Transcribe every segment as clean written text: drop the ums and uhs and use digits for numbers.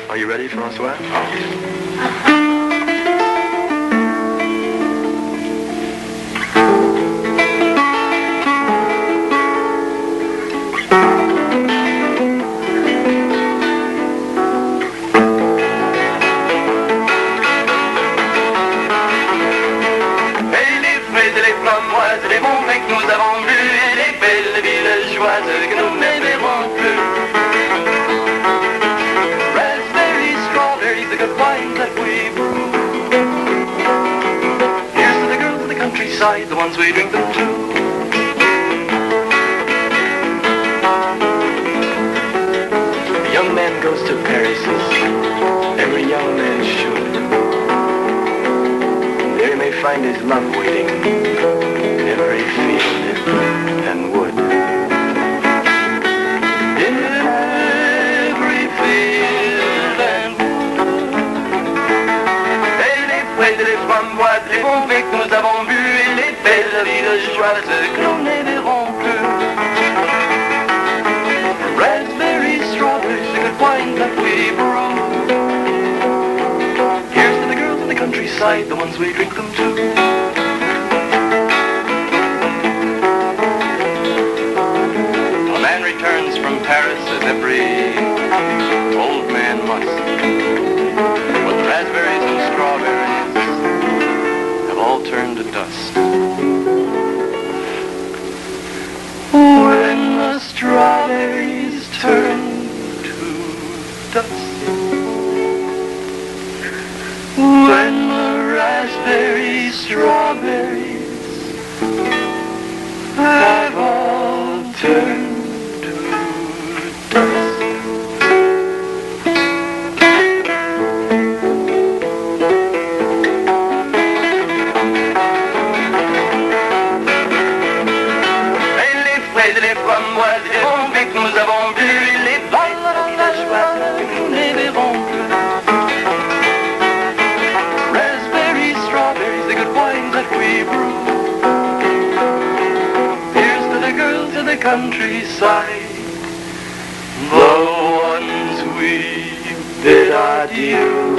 Are you ready, Francois? Les bons vins que nous avons bu et les belles villageoises que nous ne verrons plus. Raspberries, strawberries, the good wines that we brew. Here's to the girls of the countryside, the ones we drink them to. A young man goes to Paris, every young man should. There he may find his love waiting in every field and wood. In every field and wood. Et les frais et les framboises, les bons vins que nous avons bu et les belles villageoises que nous ne verrons plus. Raspberries, strawberries, the good wine that we brew. Here's to the girls in the countryside, the ones we drink them to. Returns from Paris as every old man must, when the raspberries and strawberries have all turned to dust. When the strawberries turn to dust, when the raspberries, strawberries have all turned. Nous avons bu les balles villageoises que nous ne verrons plus. Raspberries, strawberries, the good wines that we brew. Here's to the girls of the countryside, the ones we bid adieu.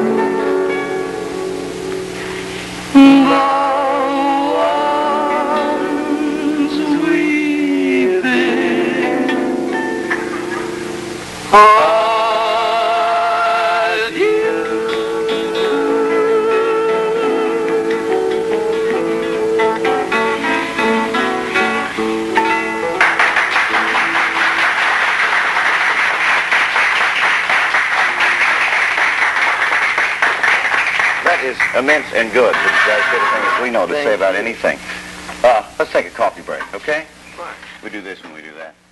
That is immense and good. But you guys get as much as we know to say about anything. Let's take a coffee break, okay? Fine. We do this when we do that.